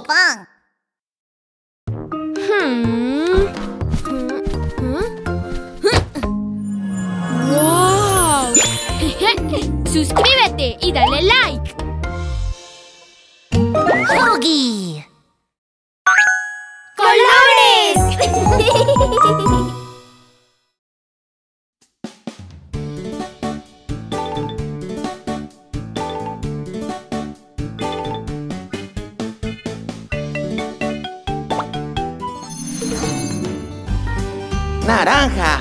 pan. ¡Wow! Suscríbete y dale like. Huggy. ¡Colores! Naranja.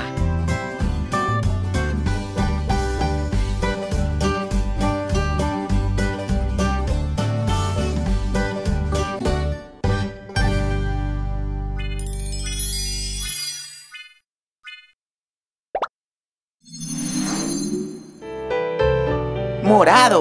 Morado.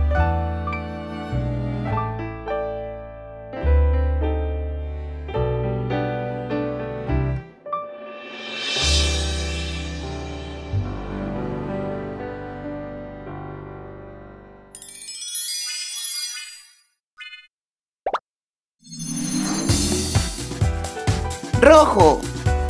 Rojo.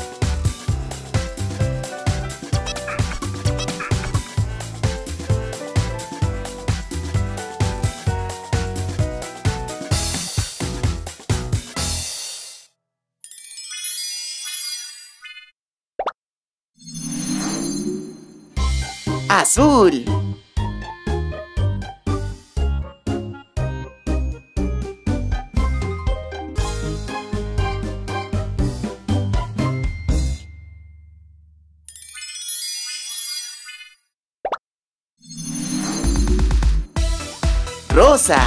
Azul. Rosa.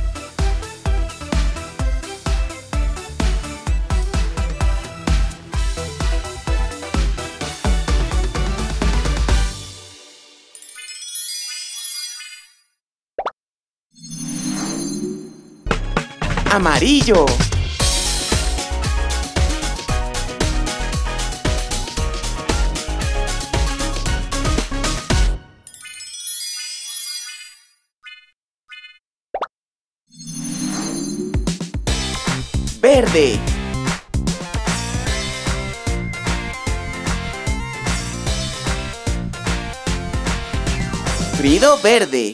Amarillo. Verde. Frido verde.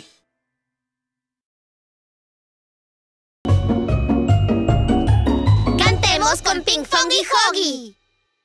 Cantemos con Ping Fong y Huggy.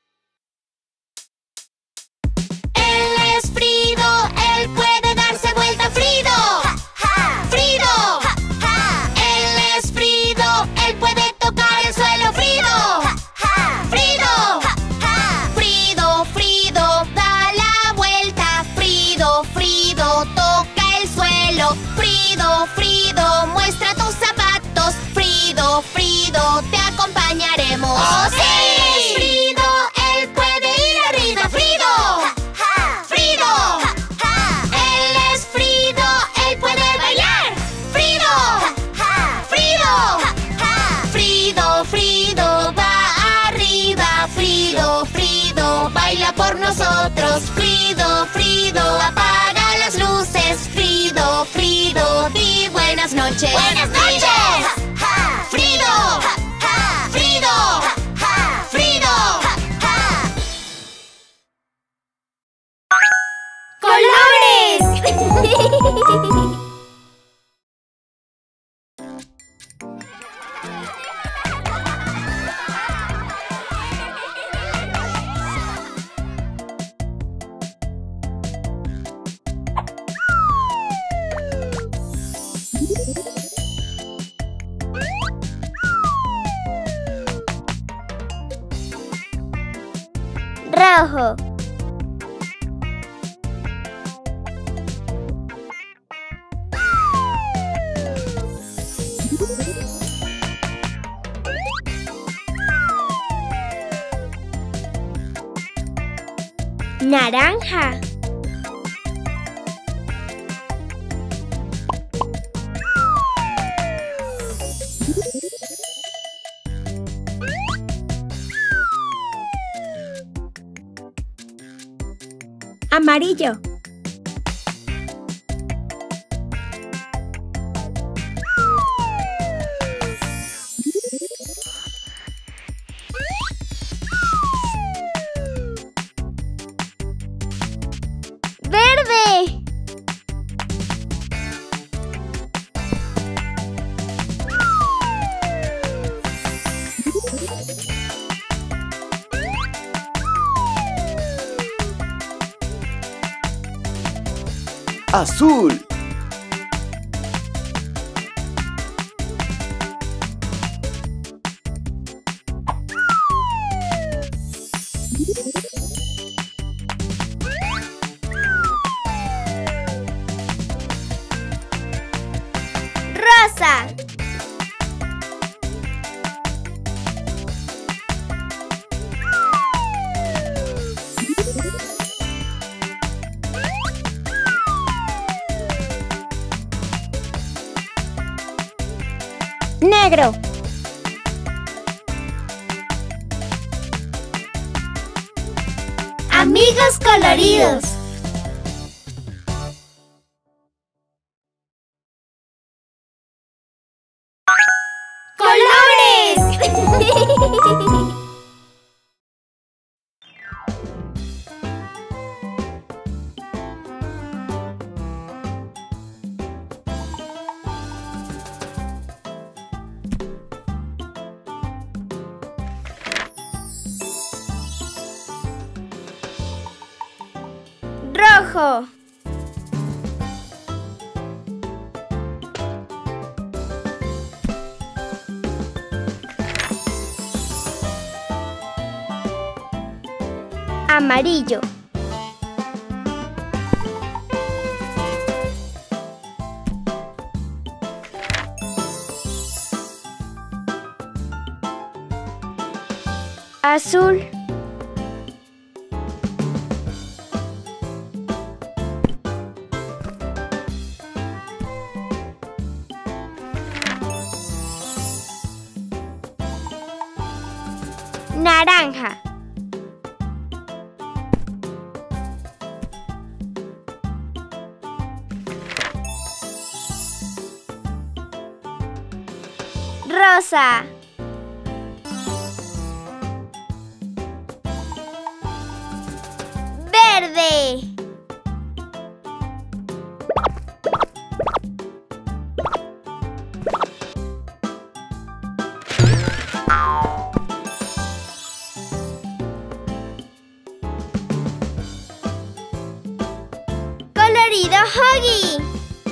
Él es Frido, él puede darse vuelta. Frido. Frido. Él es Frido, él puede tocar el suelo. Frido. Frido. Frido, Frido, da la vuelta. Frido, Frido, toca el suelo. Frido, Frido, muestra tus zapatos. Frido, Frido, te acompañaremos. ¡Oh, sí! Él es Frido, él puede ir arriba. Frido. Frido. Él es Frido, él puede bailar. Frido. Frido. Frido, Frido, va arriba. Frido, Frido, baila por nosotros. Frido, Frido, apaga las luces. Frido, Frido, di buenas noches. ¡Buenas noches! Frido. Frido. Frido. ¡Colores! Rojo. Naranja. Amarillo. Azul. Rosa. Negro. Amigos coloridos. ¡Colores! Rojo. Amarillo. Azul. Naranja. Rosa. Verde. Colorido Huggy.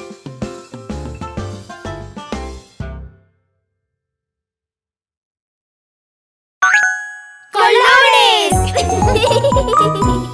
¡Colores!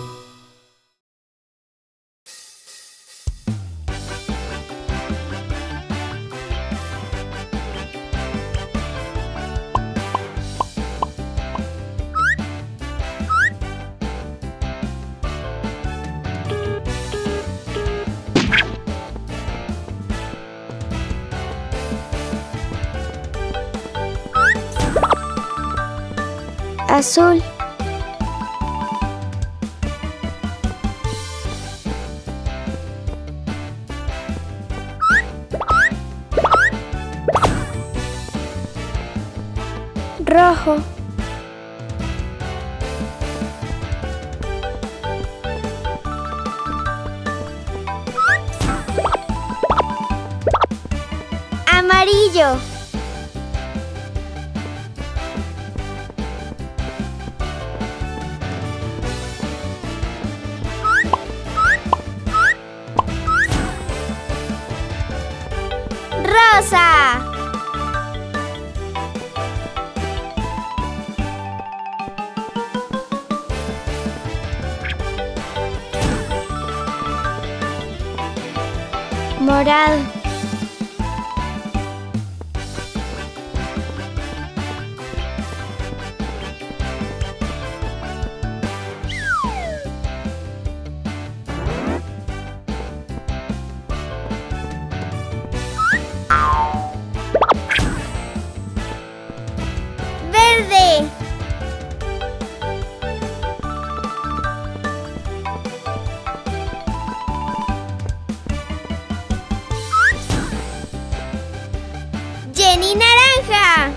Azul. Rojo. Amarillo. Rosa. Morado. Verde. Jenny naranja.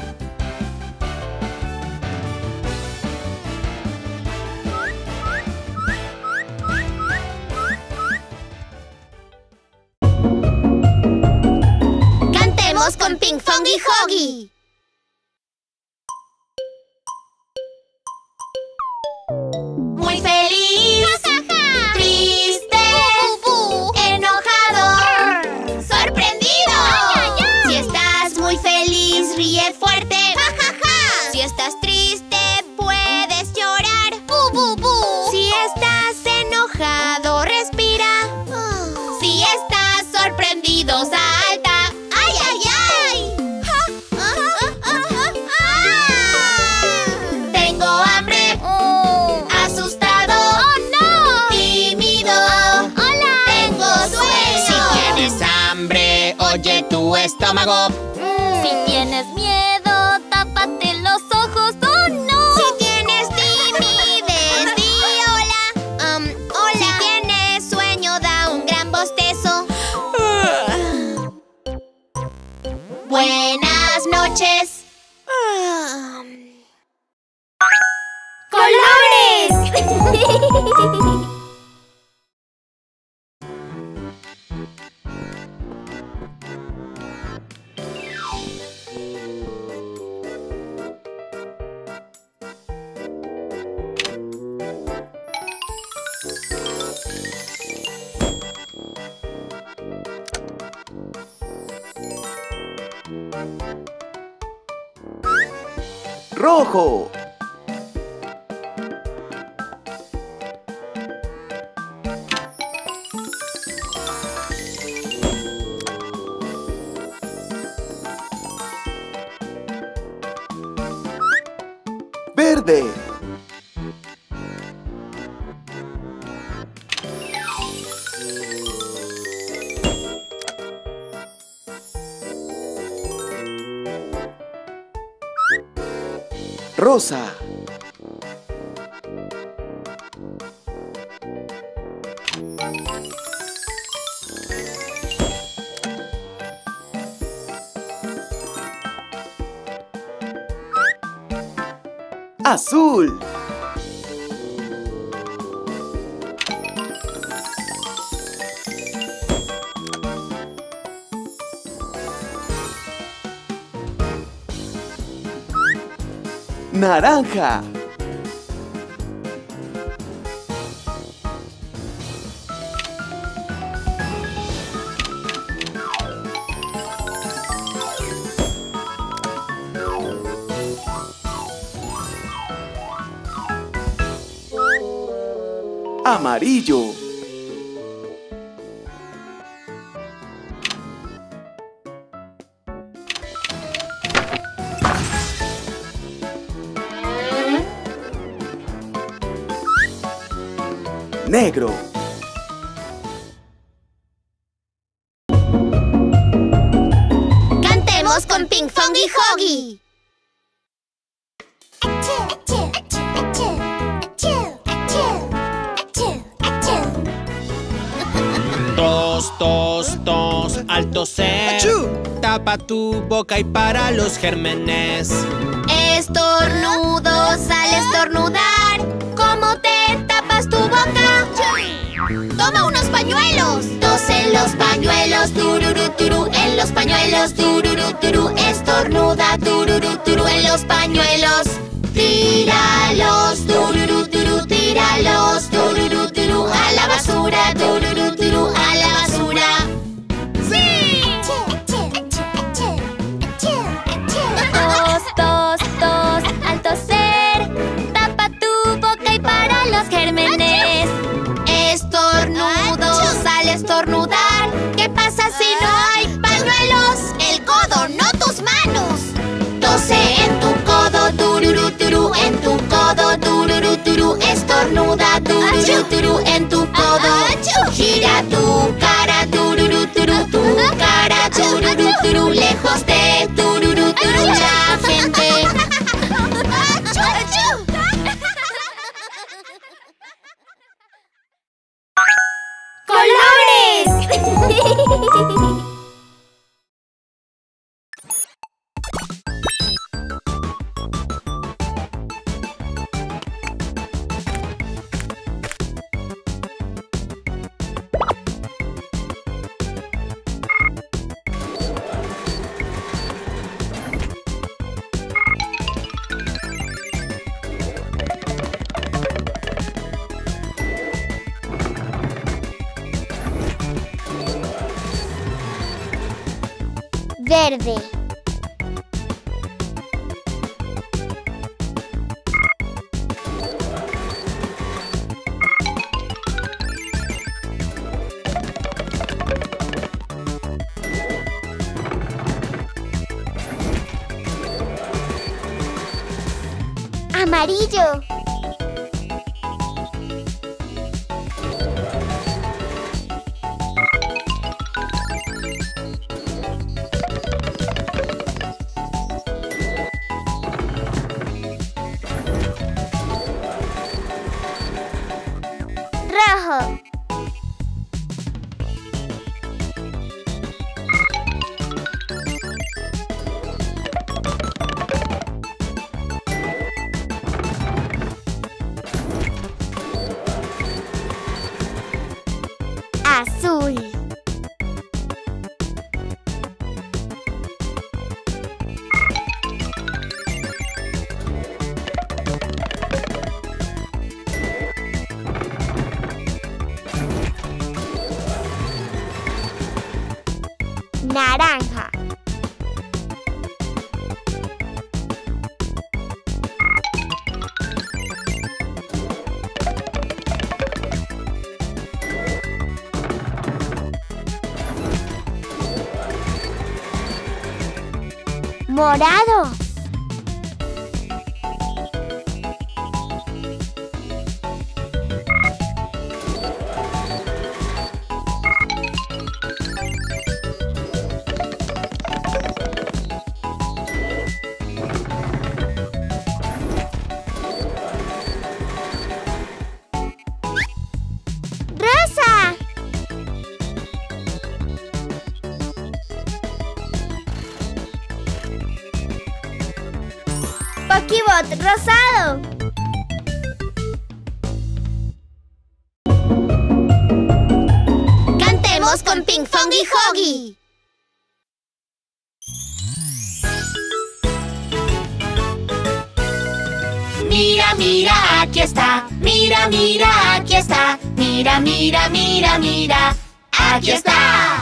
Cantemos con Ping Fong y Huggy. Muy feliz, triste, enojado. Ríe fuerte. ¡Ja, ja, ja! Si estás triste, puedes llorar. ¡Bu, bu, bu! Si estás enojado, respira. Si estás sorprendido, salta. ¡Ay, ay, ay! Tengo hambre. Asustado. ¡Oh, no! Tímido. ¡Hola! Tengo sueño. Si tienes hambre, oye tu estómago. Si tienes miedo, tápate los ojos. ¡Oh, no! Si tienes timidez, di hola. Hola. Si tienes sueño, da un gran bostezo. Buenas noches. ¡Colores! Rojo. Verde. Rosa. Azul. Naranja. Amarillo. Negro. Cantemos con Ping Fong y Hoggy. Tos, tos, tos, al toser. Tapa tu boca y para los gérmenes. Estornudos al estornudar. ¿Cómo te tapas tu boca? Toma unos pañuelos. Tos en los pañuelos, tururú, turú. En los pañuelos, tururú, turú. Estornuda, tururú, turú. En los pañuelos, tíralos, tururú, turú. Tíralos, tururú, turú. A la basura, tururú, turú. A la basura. Tos, tos, tos, al toser. Tapa tu boca y para los gérmenes. Estornudos al estornudar. ¿Qué pasa si no hay pañuelos? El codo, no tus manos. Tose en tu codo, tururú, turú. En tu codo, tururú, turú. Estornuda, tururú, turú. En tu codo. Gira tu cara, tururú, turú. Tu cara, tururú, turú. Lejos de tururú, turú. La gente. ¡Colores! Verde. Amarillo. Rojo. Azul. Naranja. Morado. Rosa. Pokebot rosado. Cantemos con Ping Fong y Hoggy. Mira, mira, aquí está. Mira, mira, aquí está. Mira, mira, mira, mira. Aquí está.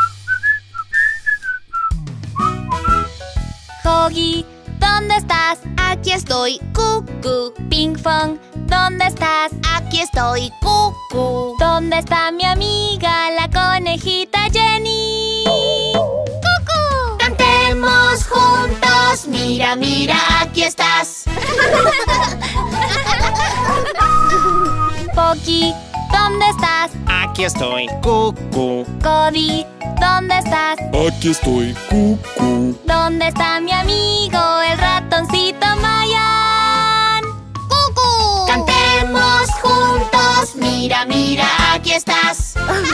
Hoggy, ¿dónde estás? Aquí estoy, cucú. Ping Fong, ¿dónde estás? Aquí estoy, cucú. ¿Dónde está mi amiga, la conejita Jenny? ¡Cucú! Cantemos juntos. Mira, mira, aquí estás. Pocky, ¿dónde estás? Aquí estoy, cucú. Cody, ¿dónde estás? Aquí estoy, cucú. ¿Dónde está mi amigo, el ratoncito Mayan? ¡Cucú! Cantemos juntos. Mira, mira, aquí estás.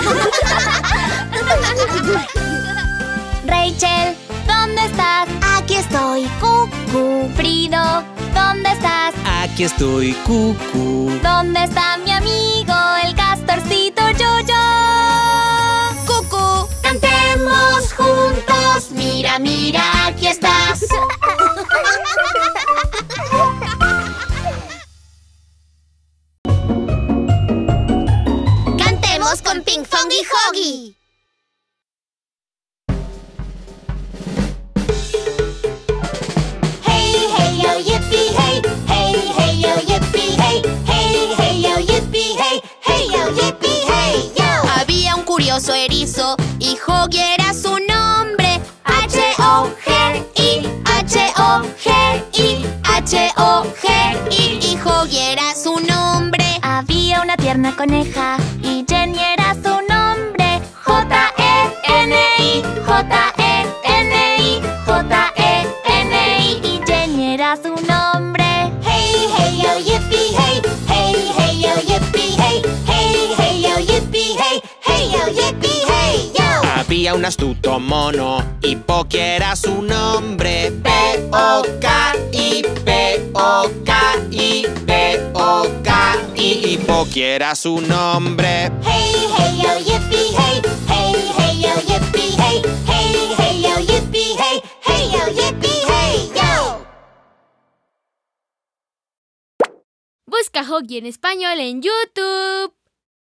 Rachel, ¿dónde estás? Aquí estoy, cucú. Frido, ¿dónde estás? Aquí estoy, cucú. ¿Dónde está mi amigo, el castorcito Yo-Yo? Cucú. Cantemos juntos. Mira, mira, aquí estás. Cantemos con Ping Fong y Hoggy. Hey, hey, yo, yippee, hey. Hey, hey, yo, yippee, hey. Hey, hey, yo, yippee, hey. Hey, yo, yippee, hey, yo. Había un curioso erizo y Hoggy era su nombre. H-O-G-I, H-O-G-I, H-O-G-I. Y Hoggy era su nombre. Había una tierna coneja y Jenny era su nombre. J-E-N-I, J-E-N-I, J-E-N-I. Y Jenny era su nombre. Hey, hey, yo, yippee, hey. Hey, hey, yo, yippee, hey. Hey, hey, yo, yippee, hey. Hey, yo, yippee, hey, yo. Había un astuto mono y Pocky era su nombre. P-O-K-I, P-O-K-I, P-O-K-I. Y Pocky era su nombre. Hey, hey, yo, yippee, hey. Hey, hey, yo, yippee, hey. Hey, hey, yo, yippee, hey. Hey, yo, yippee, hey, yo. Busca Hoggy en español en YouTube.